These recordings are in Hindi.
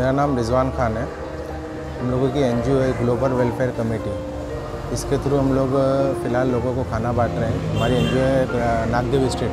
मेरा नाम रिजवान खान है। हम लोगों की एनजीओ है ग्लोबल वेलफेयर कमेटी। इसके थ्रू हम लोग फ़िलहाल लोगों को खाना बांट रहे हैं। हमारी एनजीओ है नागदेव स्टेट।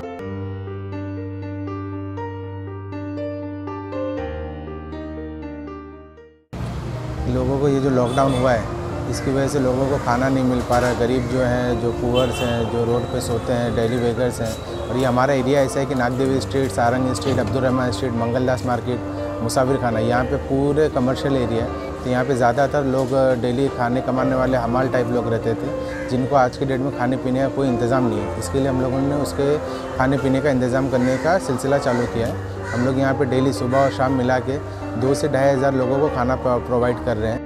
लोगों को ये जो लॉकडाउन हुआ है इसकी वजह से लोगों को खाना नहीं मिल पा रहा है। गरीब जो हैं, जो पुअर्स हैं, जो रोड पे सोते हैं, डेली वेगर्स हैं। और ये हमारा एरिया ऐसा है कि Nagdev street, Sarang street, Abdulrahman street, Mangaldas market, Musafir Khana, यहाँ पे पूरे कमर्शियल एरिया है। तो यहाँ पे ज़्यादातर लोग डेली खाने कमाने वाले हमाल टाइप लोग रहते थे, जिनको आज के डेट में खाने पीने का कोई इंतज़ाम नहीं है। इसके लिए हम लोगों ने उसके खाने पीने का इंतज़ाम करने का सिलसिला चालू किया है। हम लोग यहाँ पे डेली सुबह और शाम मिला के 2 से 2,500 लोगों को खाना प्रोवाइड कर रहे हैं।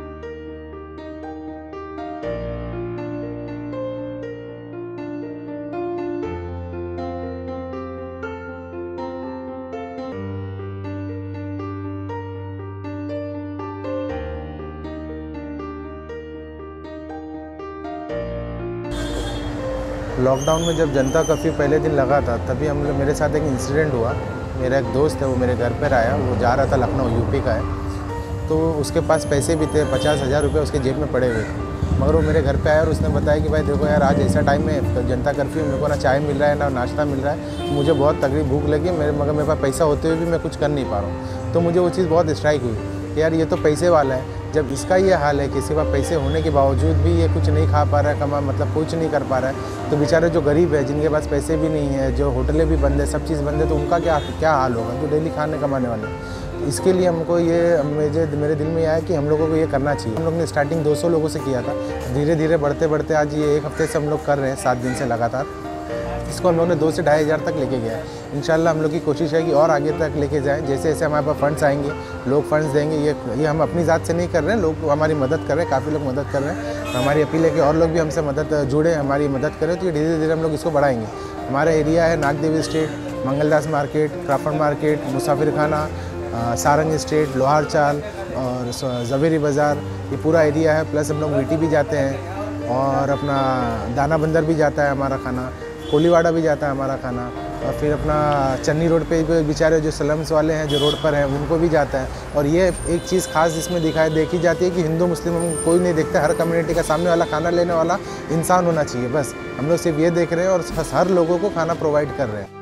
लॉकडाउन में जब जनता कर्फ्यू पहले दिन लगा था, तभी मेरे साथ एक इंसिडेंट हुआ। मेरा एक दोस्त है, वो मेरे घर पर आया। वो जा रहा था, लखनऊ यूपी का है, तो उसके पास पैसे भी थे, 50,000 रुपये उसके जेब में पड़े हुए थे। मगर वो मेरे घर पे आया और उसने बताया कि भाई देखो यार, आज ऐसा टाइम में जनता कर्फ्यू, मेरे को ना चाय मिल रहा है ना नाश्ता मिल रहा है, मुझे बहुत तगड़ी भूख लगी मगर मेरे पास पैसा होते हुए भी मैं कुछ कर नहीं पा रहा हूँ। तो मुझे वो चीज़ बहुत स्ट्राइक हुई कि यार ये तो पैसे वाला है। जब इसका ये हाल है, किसी पास पैसे होने के बावजूद भी ये कुछ नहीं खा पा रहा है, मतलब कुछ नहीं कर पा रहा है, तो बेचारे जो गरीब है, जिनके पास पैसे भी नहीं है, जो होटलें भी बंद है, सब चीज़ बंद है, तो उनका क्या हाल होगा, जो डेली खाने कमाने वाले हैं। इसके लिए हमको मेरे दिल में आया कि हम लोगों को ये करना चाहिए। हम लोग ने स्टार्टिंग 200 लोगों से किया था, धीरे धीरे बढ़ते बढ़ते आज ये 1 हफ्ते से हम लोग कर रहे हैं, 7 दिन से लगातार। इसको हम लोग ने 2 से 2,500 तक लेके गया है। इंशाल्लाह हम लोग की कोशिश है कि और आगे तक लेके जाएं। जैसे जैसे हमारे पास फंड्स आएंगे, लोग फंड्स देंगे। ये हम अपनी ज़ात से नहीं कर रहे हैं, लोग हमारी मदद कर रहे हैं, काफ़ी लोग मदद कर रहे हैं। हमारी अपील है कि और लोग भी हमसे जुड़े, हमारी मदद करें, तो ये धीरे धीरे हम लोग इसको बढ़ाएंगे। हमारा एरिया है Nagdev street, Mangaldas market, Crawford market, Musafir Khana, Sarang street, लोहार चाल और जवेरी बाज़ार, ये पूरा एरिया है। प्लस हम लोग मीटी भी जाते हैं और अपना दाना बंदर भी जाता है हमारा खाना, कोलीवाड़ा भी जाता है हमारा खाना, और फिर अपना चन्नी रोड पे बेचारे जो स्लम्स वाले हैं, जो रोड पर हैं, उनको भी जाता है। और ये एक चीज़ खास इसमें देखी जाती है कि हिंदू मुस्लिम कोई नहीं देखता, हर कम्युनिटी का सामने वाला खाना लेने वाला इंसान होना चाहिए। बस हम लोग सिर्फ ये देख रहे हैं और हर लोगों को खाना प्रोवाइड कर रहे हैं।